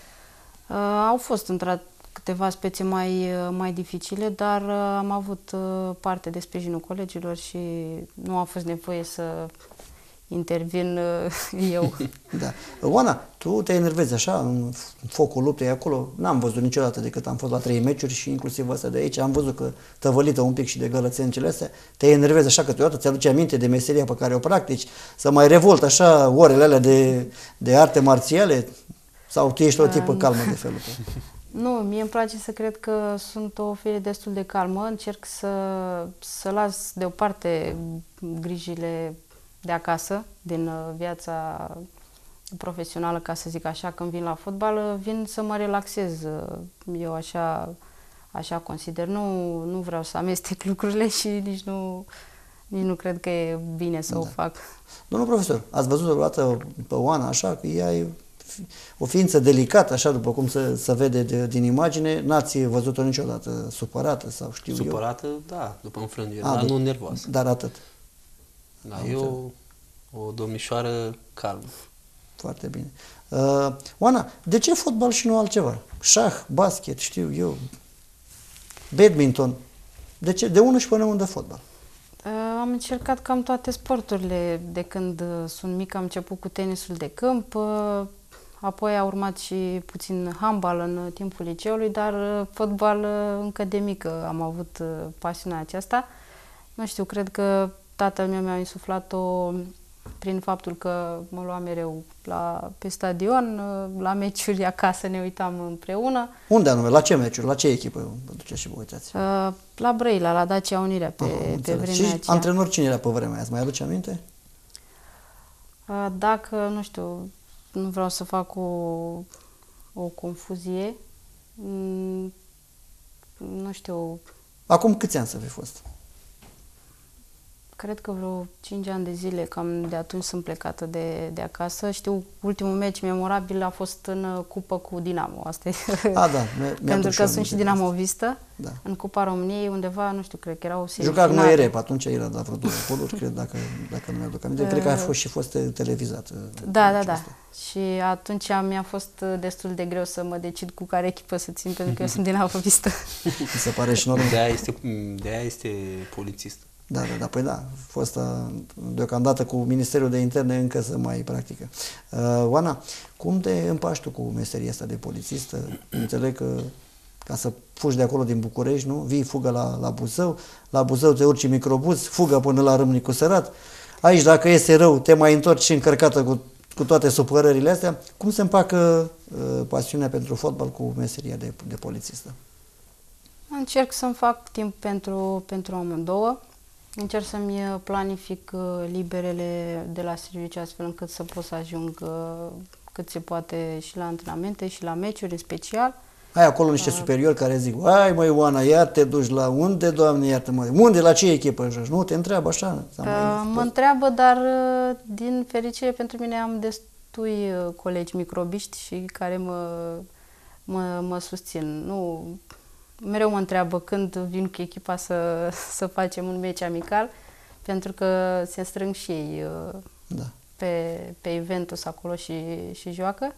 Au fost câteva spețe mai dificile, dar am avut parte de sprijinul colegilor și nu a fost nevoie să intervin eu. Da. Oana, tu te enervezi așa în focul luptei acolo? N-am văzut niciodată decât am fost la 3 meciuri și inclusiv ăsta de aici. Am văzut că tăvălită un pic și de gălățencele astea. Te enervezi așa câteodată, ți-aduce aminte de meseria pe care o practici? Să mai revolt așa orele alea de arte marțiale? Sau tu ești o tipă calmă de felul tău? Nu, mie îmi place să cred că sunt o fire destul de calmă. Încerc să las deoparte grijile de acasă, din viața profesională, ca să zic așa. Când vin la fotbal, vin să mă relaxez. Eu așa consider. Nu vreau să amestec lucrurile și nici nu cred că e bine să o fac. Domnul profesor, ați văzut odată pe Oana așa, că ea e o ființă delicată, așa după cum se vede din imagine, n-ați văzut-o niciodată supărată sau știu supărată, da, după înfrângere, dar nu nervoasă. Dar atât. Da, e o domnișoară calmă. Foarte bine. Oana, de ce fotbal și nu altceva? Șah, basket, știu eu, badminton. De ce? De unul și până unde fotbal? Am încercat cam toate sporturile. De când sunt mică am început cu tenisul de câmp, apoi a urmat și puțin handbal în timpul liceului, dar fotbal încă de mică am avut pasiunea aceasta. Nu știu, cred că tatăl meu mi-a insuflat-o prin faptul că mă luam mereu pe stadion, la meciuri acasă ne uitam împreună. Unde anume? La ce meciuri? La ce echipă vă duceți și vă uitați? La Brăila, la Dacia Unirea, pe vremea și aceea. antrenor cine era pe vremea aia? Îți mai aduce aminte? Dacă, nu știu, nu vreau să fac o confuzie, Nu știu, Acum câți ani să fi fost? cred că vreo 5 ani de zile, cam de atunci sunt plecată de acasă. Știu, ultimul meci memorabil a fost în cupă cu Dinamo. Asta e. A, da, Pentru că sunt și dinamovistă. Da. În Cupa României, undeva, nu știu, cred că era o serie Juca cu finală. noi rep, atunci el a dat vreo 2 goluri, cred, dacă nu mi-aduc aminte. Cred că a fost televizat. Da. Și atunci mi-a fost destul de greu să mă decid cu care echipă să țin, pentru că eu sunt dinamovistă. Mi se pare și normal. De-aia este polițist. Da, păi da, a fost deocamdată cu Ministerul de Interne încă să mai practică. Oana, cum te împași tu cu meseria asta de polițistă? Înțeleg că ca să fugi de acolo din București, nu? Vii, fugă la Buzău, la Buzău te urci în microbuz, fugă până la Râmnicu Sărat. Aici, dacă este rău, te mai întorci și încărcată cu toate supărările astea. Cum se împacă pasiunea pentru fotbal cu meseria de polițistă? Încerc să-mi fac timp pentru amândouă. Încerc să-mi planific liberele de la serviciu astfel încât să pot să ajung cât se poate și la antrenamente și la meciuri în special. Ai acolo niște superiori care zic: "Ai măi, Oana, iar te duci la unde, Doamne, iartă-mă, unde, la ce echipă joci?" Nu, te întreabă așa. Mă întreabă, dar din fericire pentru mine am destui colegi microbiști și care mă susțin. Nu, mereu mă întreabă când vin cu echipa să facem un meci amical, pentru că se strâng și ei pe Juventus acolo și joacă.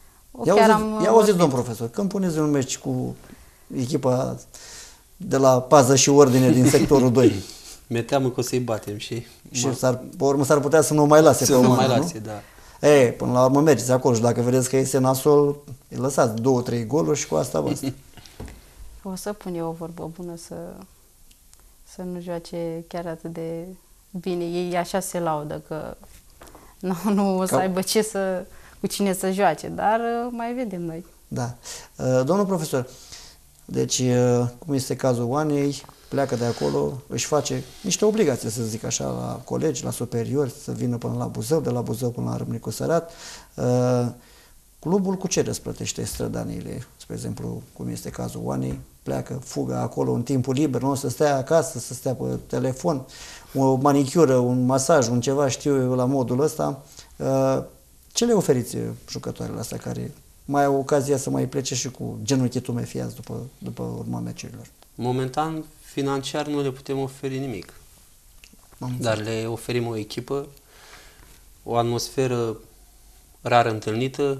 Ia auziți, domn profesor, când puneți un meci cu echipa de la pază și ordine din sectorul 2? Mi-e teamă că o să-i batem și pe urmă s-ar putea să nu mai lase pe Oana, nu? Da. Până la urmă mergeți acolo și dacă vedeți că este nasol, îi lăsați 2-3 goluri și cu asta basta. O să pun eu o vorbă bună să nu joace chiar atât de bine. Ei așa se laudă că nu o să aibă cu cine să joace, dar mai vedem noi. Da. Domnul profesor, deci cum este cazul Oanei, pleacă de acolo, își face niște obligații, să zic așa, la colegi, la superiori, să vină până la Buzău, de la Buzău până la Râmnicu Sărat. Clubul cu ce răsplătește strădaniile? Spre exemplu, cum este cazul Oanei, pleacă, fugă acolo în timpul liber, nu o să stea acasă, să stea pe telefon, o manicură, un masaj, un ceva, știu eu, la modul ăsta. Ce le oferiți jucătoarele astea care mai au ocazia să mai plece și cu genunchii tumefiați după urma meciurilor? Momentan, financiar nu le putem oferi nimic. Dar le oferim o echipă, o atmosferă rar întâlnită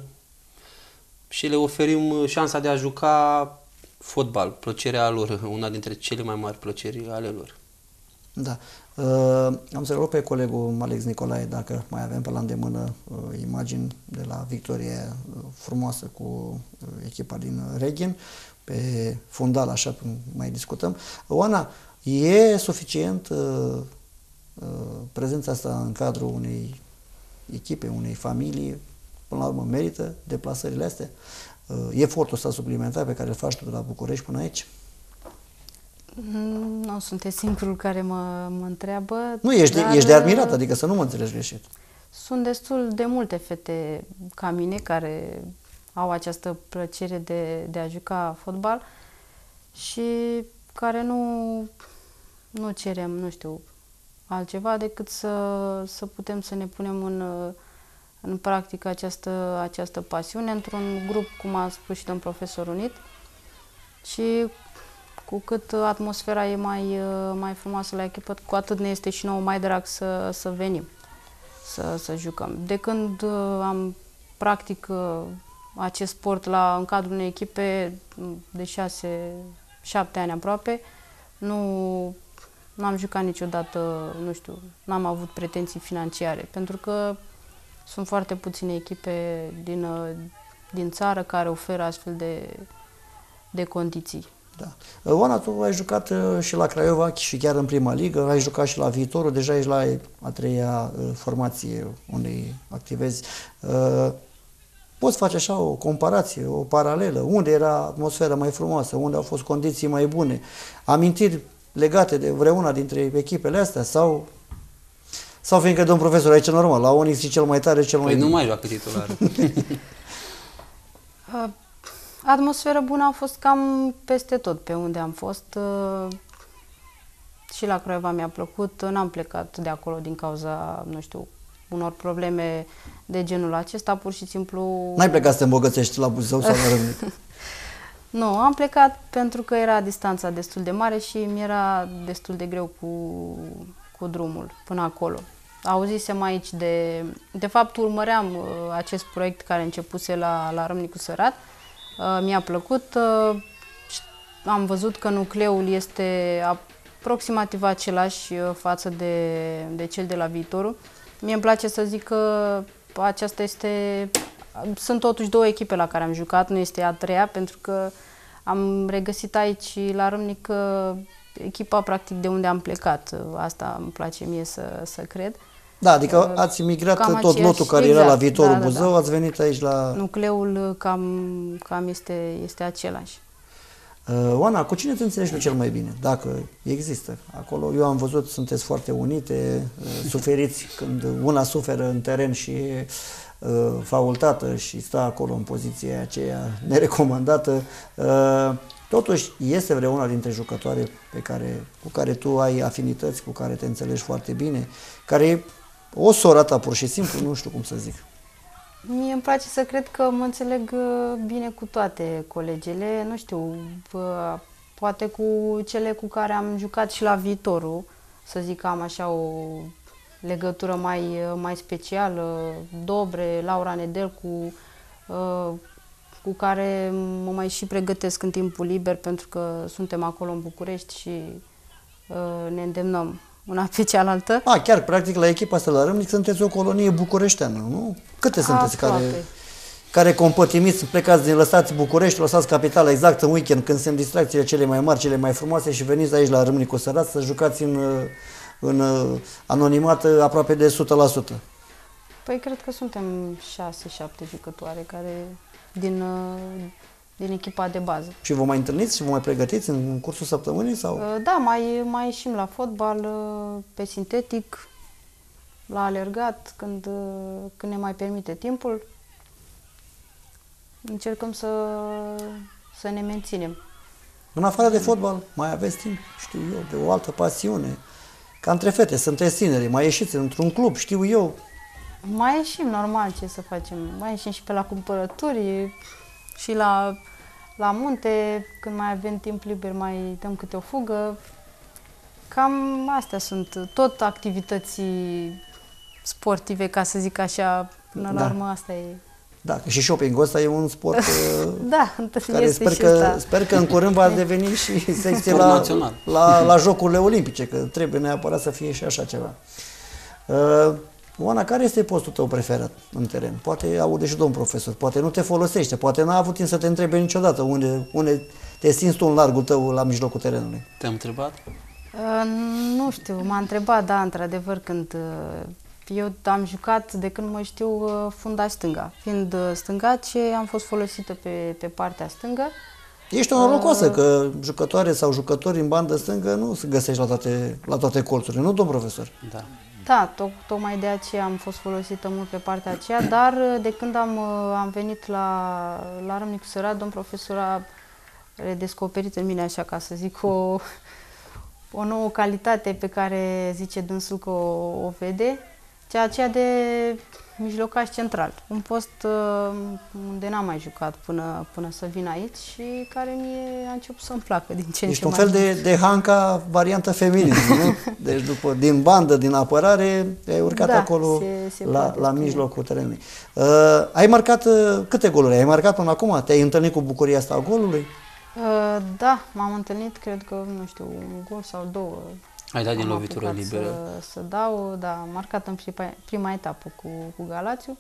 și le oferim șansa de a juca fotbal, plăcerea lor, una dintre cele mai mari plăceri ale lor. Da. Am să rog pe colegul Alex Nicolae dacă mai avem pe la îndemână imagini de la victorie frumoasă cu echipa din Reghin, pe fundal, așa cum mai discutăm. Oana, e suficient prezența asta în cadrul unei echipe, unei familii? Până la urmă merită deplasările astea? Efortul ăsta suplimentar pe care îl faci tu de la București până aici? Nu sunteți singurul care mă întreabă. Nu, ești de admirat, adică să nu mă înțelegi greșit. Sunt destul de multe fete ca mine care au această plăcere de a juca fotbal și care nu cerem, nu știu, altceva decât să putem să ne punem în practică această pasiune într-un grup, cum a spus și domn profesor, unit. Și cu cât atmosfera e mai frumoasă la echipă, cu atât ne este și nouă mai drag să venim, să jucăm. De când am practic acest sport în cadrul unei echipe de 6-7 ani aproape, nu am jucat niciodată, nu știu, n-am avut pretenții financiare, pentru că sunt foarte puține echipe din țară care oferă astfel de condiții. Da. Oana, tu ai jucat și la Craiova și chiar în prima ligă, ai jucat și la Viitorul, deja ești la a treia formație unde activezi. Poți face așa o comparație, o paralelă? Unde era atmosfera mai frumoasă? Unde au fost condiții mai bune? Amintiri legate de vreuna dintre echipele astea? Sau fiindcă, domn profesor, aici e normal, la Onyx e cel mai tare, cel mai... Păi nu mai joacă titular. Atmosferă bună a fost cam peste tot pe unde am fost. Și la Craiova mi-a plăcut. N-am plecat de acolo din cauza, nu știu, unor probleme de genul acesta, pur și simplu... N-ai plecat să te îmbogățești la Buzău sau la Râmnic? Nu, am plecat pentru că era distanța destul de mare și mi era destul de greu cu drumul până acolo. Auzisem aici de fapt urmăream acest proiect care începuse la Râmnicu Sărat. Mi-a plăcut. Am văzut că nucleul este aproximativ același față de cel de la Viitorul. Mie îmi place să zic că aceasta este... Sunt totuși două echipe la care am jucat, nu este a treia, pentru că am regăsit aici la Râmnic echipa practic de unde am plecat. Asta îmi place mie să cred. Da, adică ați migrat cam tot aceeași, lotul care exact, era la Viitorul da, Buzău, da. ați venit aici la... Nucleul cam este același. Oana, cu cine te înțelegi tu cel mai bine? Dacă există acolo. Eu am văzut, sunteți foarte unite, suferiți când una suferă în teren și e faultată și stă acolo în poziția aceea nerecomandată. Totuși, este vreuna dintre jucătoare cu care tu ai afinități, cu care te înțelegi foarte bine, care e o soră ta, pur și simplu, nu știu cum să zic. Mie îmi place să cred că mă înțeleg bine cu toate colegele, nu știu, poate cu cele cu care am jucat și la Viitorul, să zic că am așa o legătură mai specială, Dobre, Laura Nedelcu, cu care mă mai și pregătesc în timpul liber pentru că suntem acolo în București și ne îndemnăm una pe cealaltă. Chiar, practic, la echipa asta la Râmnic sunteți o colonie bucureșteană, nu? Câte sunteți care compătimiți, plecați, lăsați București, lăsați capitala exact în weekend, când sunt distracțiile cele mai mari, cele mai frumoase și veniți aici la Râmnicu Sărat să jucați în anonimat aproape de 100%? Păi cred că suntem 6-7 jucătoare care din echipa de bază. Și vă mai întâlniți și vă mai pregătiți în cursul săptămânii? Sau? Da, mai ieșim la fotbal, pe sintetic, la alergat, când ne mai permite timpul. Încercăm să ne menținem. În afară de fotbal, mai aveți timp, știu eu, de o altă pasiune. Ca între fete, sunteți tineri, mai ieșiți într-un club, știu eu. Mai ieșim, normal, ce să facem. Mai ieșim și pe la cumpărături și la munte, când mai avem timp liber, mai dăm câte o fugă. Cam astea sunt tot activități sportive, ca să zic așa, până la urmă asta e. Da, și shopping-ul ăsta e un sport da, care sper că în curând va deveni și secție la Jocurile Olimpice, că trebuie neapărat să fie și așa ceva. Oana, care este postul tău preferat în teren? Poate aude și domn profesor, poate nu te folosește, poate n-a avut timp să te întrebe niciodată unde te simți tu în largul tău la mijlocul terenului. Te-am întrebat? Nu știu, m-a întrebat, da, într-adevăr, când eu am jucat de când mă știu fundaș stânga. Fiind stângace, am fost folosită pe partea stângă. Ești o norocoasă că jucătoare sau jucători în bandă stângă nu se găsești la toate colțurile, nu, domn profesor? Da. Da, tocmai de aceea am fost folosită mult pe partea aceea, dar de când am venit la Râmnicu Sărat, domn profesor a redescoperit în mine, așa ca să zic, o nouă calitate pe care zice dânsul că o vede, ceea aceea de mijlocaș central, un post unde n-am mai jucat până să vin aici și care mie a început să-mi placă din ce în ce mai. Ești un fel de Hanca variantă feminină, nu? Deci din bandă, din apărare, ai urcat acolo la mijlocul terenului. Ai marcat câte goluri? Ai marcat până acum? Te-ai întâlnit cu bucuria asta a golului? Da, m-am întâlnit, cred că, nu știu, un gol sau două. Ai dat din lovitură liberă? Să dau, da, am marcat în prima etapă cu Galațiu.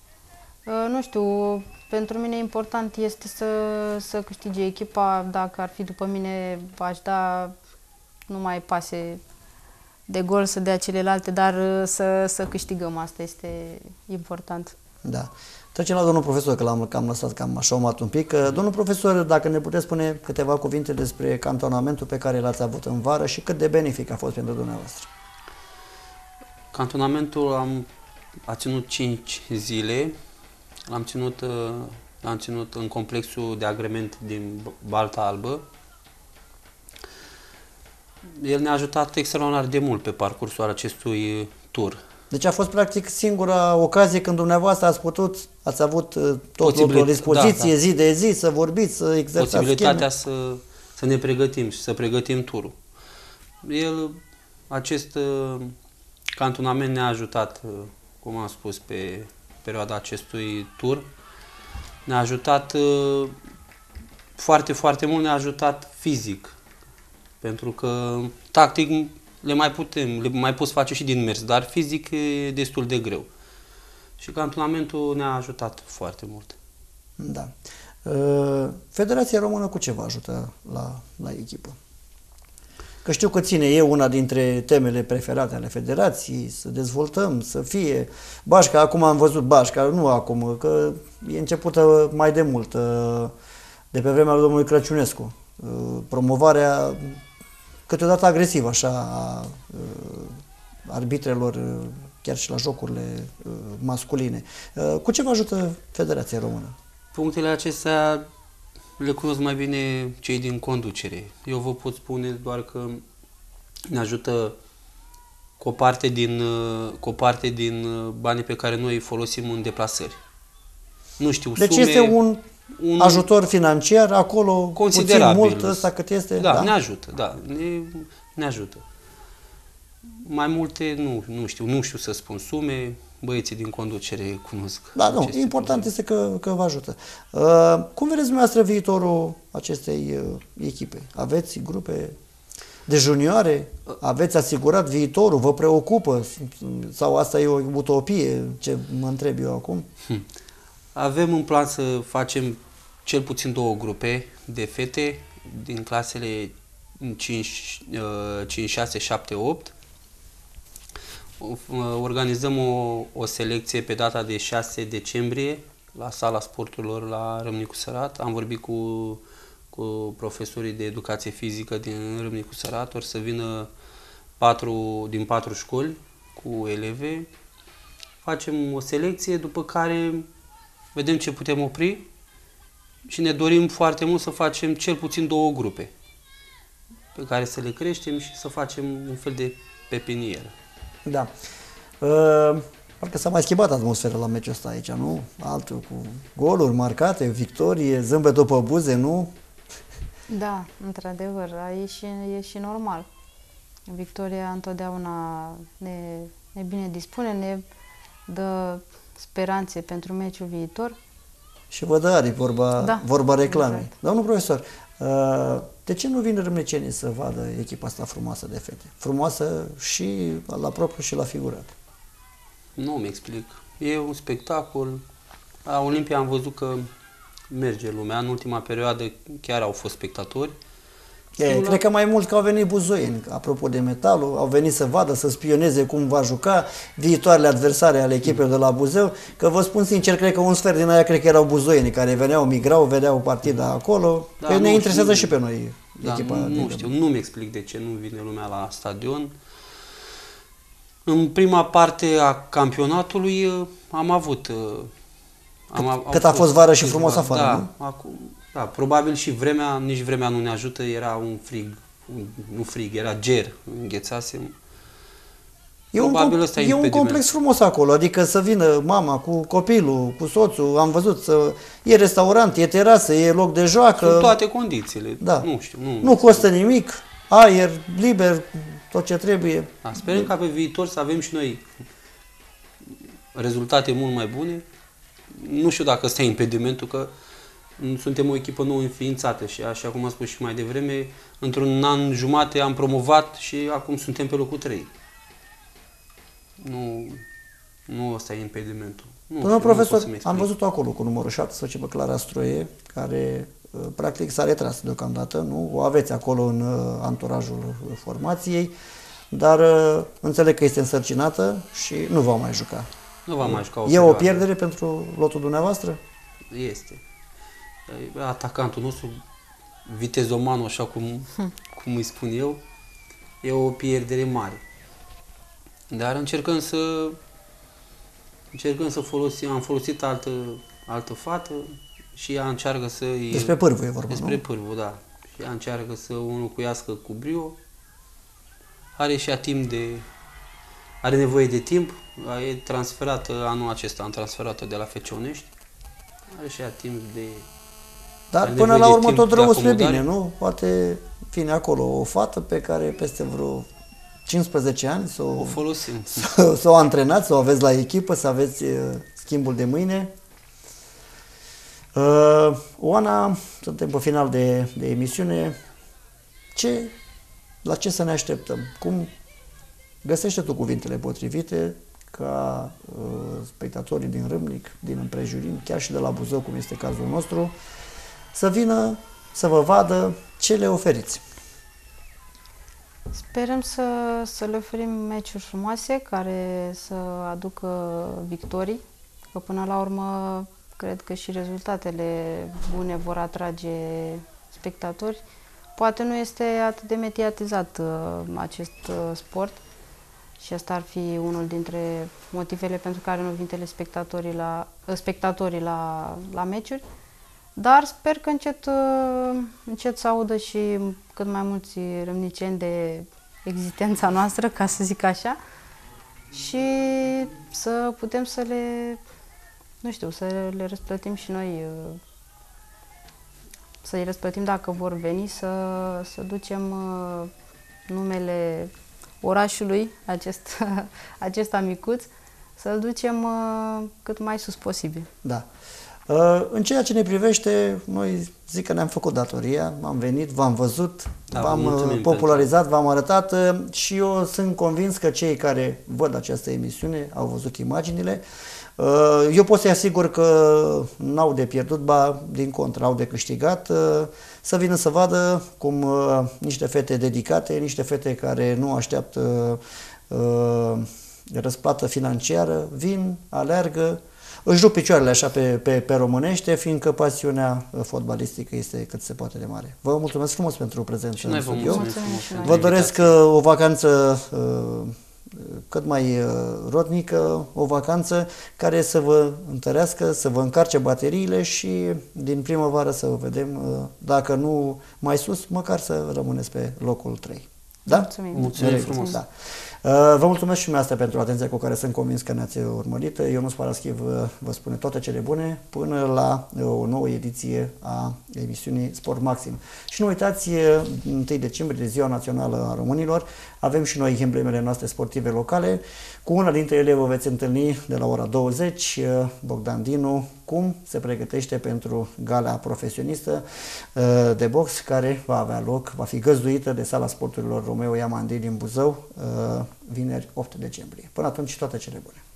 Nu știu, pentru mine important este să câștige echipa. Dacă ar fi după mine, aș da, nu mai pase de gol să dea celelalte, dar să câștigăm, asta este important. Da. Trecem la domnul profesor, că l-am lăsat cam așomat un pic. Domnul profesor, dacă ne puteți spune câteva cuvinte despre cantonamentul pe care l-ați avut în vară și cât de benefic a fost pentru dumneavoastră. Cantonamentul a ținut 5 zile. L-am ținut L-am ținut în complexul de agrement din Balta Albă. El ne-a ajutat extraordinar de mult pe parcursul acestui tur. Deci a fost practic singura ocazie când dumneavoastră ați avut tot la dispoziție, zi de zi, să vorbiți, să exersați posibilitatea să ne pregătim și să pregătim turul. Acest cantonament ne-a ajutat, cum am spus, pe perioada acestui tur. Ne-a ajutat foarte, foarte mult, ne-a ajutat fizic. Pentru că tactic le mai poți face și din mers, dar fizic e destul de greu. Și cantonamentul ne-a ajutat foarte mult. Da. Federația Română cu ce vă ajută la echipă? Că știu că e una dintre temele preferate ale federației, să dezvoltăm, să fie Bașca. Acum am văzut Bașca, nu acum, că e începută mai de mult, de pe vremea lui domnului Crăciunescu. Promovarea câteodată agresivă așa a arbitrelor, chiar și la jocurile masculine. Cu ce vă ajută Federația Română? Punctele acestea le cunosc mai bine cei din conducere. Eu vă pot spune doar că ne ajută cu o parte din banii pe care noi îi folosim în deplasări. Nu știu deci sume... este un ajutor financiar acolo, considerabil, puțin, mult, ăsta cât este? Da, ne ajută, da, ne ajută. Mai multe nu știu să spun sume, băieții din conducere cunosc. Da, nu, important este că vă ajută. Cum vedeți dumneavoastră viitorul acestei echipe? Aveți grupe de junioare? Aveți asigurat viitorul? Vă preocupă? Sau asta e o utopie, ce mă întreb eu acum? Avem în plan să facem cel puțin 2 grupe de fete din clasele 5, 6, 7, 8. Organizăm o selecție pe data de 6 decembrie la Sala Sporturilor la Râmnicu Sărat. Am vorbit cu profesorii de educație fizică din Râmnicu Sărat. Or să vină 4 din 4 școli cu eleve. Facem o selecție, după care vedem ce putem opri și ne dorim foarte mult să facem cel puțin 2 grupe pe care să le creștem și să facem un fel de pepinieră. Da. Parcă s-a mai schimbat atmosfera la meciul ăsta aici, nu? Altul cu goluri marcate, victorie, zâmbetul pe buze, nu? Da, într-adevăr, e și normal. Victoria întotdeauna ne bine dispune, ne dă speranțe pentru meciul viitor. Și vă dă aripi, vorba reclamei. Exact. Domnul profesor, de ce nu vin râmnicenii să vadă echipa asta frumoasă de fete? Frumoasă și la propriu și la figurat. Nu mi explic. E un spectacol. La Olimpia am văzut că merge lumea. În ultima perioadă chiar au fost spectatori. Cred că mai mult că au venit buzoieni, apropo de Metalul, au venit să vadă, să spioneze cum va juca viitoarele adversare ale echipei de la Buzău, că vă spun sincer, cred că un sfert din aia cred că erau buzoieni care veneau, migrau, vedeau partida acolo, Da, că ne interesează și pe noi echipa. Nu știu, nu-mi explic de ce nu vine lumea la stadion. În prima parte a campionatului am avut... Cât a fost vară și frumos afară, da, nu? Da, probabil și nici vremea nu ne ajută, era un frig, nu frig, era ger, înghețasem. E un complex frumos acolo, adică să vină mama cu copilul, cu soțul, am văzut, e restaurant, e terasă, e loc de joacă. Sunt toate condițiile, da. Nu știu. Nu costă nimic, aer liber, tot ce trebuie. Da, sperăm ca pe viitor să avem și noi rezultate mult mai bune. Nu știu dacă ăsta e impedimentul, că suntem o echipă nouă înființată și așa cum am spus și mai devreme, într-un an jumate am promovat și acum suntem pe locul 3. Nu ăsta e impedimentul. Domnul profesor, am văzut-o acolo cu numărul 17 pe Clara Stroie, care practic s-a retras deocamdată, nu? O aveți acolo în anturajul formației, dar înțeleg că este însărcinată și nu va mai juca. Nu va mai juca E o pierdere pentru lotul dumneavoastră? Este. Atacantul nostru, vitezomanu, așa cum îi spun eu, e o pierdere mare. Dar încercăm să folosim, am folosit altă fată, și ea încearcă să... Despre Pârvu e vorba, Despre nu? Pârvu, da. Și ea încearcă să o înlocuiască cu brio. Are și ea timp de... Are nevoie de timp. E transferată anul acesta, am transferat-o de la FC Onești. Are și ea timp de... Dar are până nevoie la de urmă timp tot de rău spre acomodare. bine, nu? Poate vine acolo o fată pe care peste vreo 15 ani O folosim. să o antrenați, să o aveți la echipă, să aveți schimbul de mâine. Oana, suntem pe final de emisiune. La ce să ne așteptăm? Cum găsește tu cuvintele potrivite ca spectatorii din Râmnic, din împrejurim, chiar și de la Buzău, cum este cazul nostru, să vină să vă vadă ce le oferiți? Sperăm să le oferim meciuri frumoase care să aducă victorii, că până la urmă cred că și rezultatele bune vor atrage spectatori. Poate nu este atât de mediatizat acest sport și asta ar fi unul dintre motivele pentru care nu vin spectatorii la meciuri. Dar sper că încet să audă și cât mai mulți râmniceni de existența noastră, ca să zic așa, și să putem să le, nu știu, să le răsplătim și noi, să-i răsplătim dacă vor veni, să ducem numele orașului, acesta micuț, să-l ducem cât mai sus posibil. Da. În ceea ce ne privește, noi zic că ne-am făcut datoria, am venit, v-am văzut, Da, v-am popularizat, v-am arătat și eu sunt convins că cei care văd această emisiune au văzut imaginile. Eu pot să-i asigur că n-au de pierdut, ba din contră, au de câștigat, să vină să vadă cum niște fete dedicate, niște fete care nu așteaptă răsplată financiară, vin, aleargă, își rup picioarele așa pe românește, fiindcă pasiunea fotbalistică este cât se poate de mare. Vă mulțumesc frumos pentru prezență în studio. Vă doresc o vacanță cât mai rodnică, o vacanță care să vă întărească, să vă încarce bateriile și din primăvară să vă vedem, dacă nu mai sus, măcar să rămâneți pe locul 3. Da? Mulțumim frumos. Da. Vă mulțumesc și dumneavoastră pentru atenția cu care sunt convins că ne-ați urmărit. Ionuț Paraschiv vă spune toate cele bune până la o nouă ediție a emisiunii Sport Maxim. Și nu uitați, 1 decembrie, de Ziua Națională a Românilor, avem și noi emblemele noastre sportive locale. Cu una dintre ele vă veți întâlni de la ora 20, Bogdan Dinu, cum se pregătește pentru gala profesionistă de box care va avea loc, va fi găzduită de Sala Sporturilor Romeo Iamandei din Buzău, vineri 8 decembrie. Până atunci, toate cele bune!